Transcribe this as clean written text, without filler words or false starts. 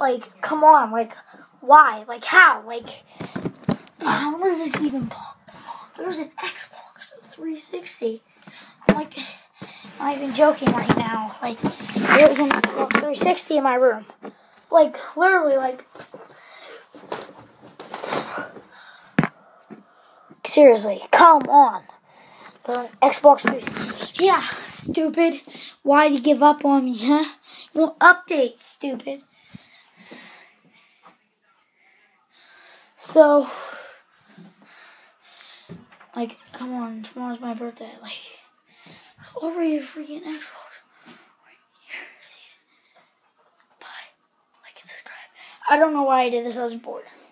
Like, come on, like, why? Like, how? Like, how does this even possible? There's an Xbox 360. I'm like, not even joking right now. Like, there's an Xbox 360 in my room. Like, literally, like, seriously, come on. Xbox 360. Yeah, stupid. Why'd you give up on me, huh? You won't update, stupid. So, like, come on, tomorrow's my birthday. Like, over your freaking Xbox. Right here, see it? Bye. Like and subscribe. I don't know why I did this, I was bored.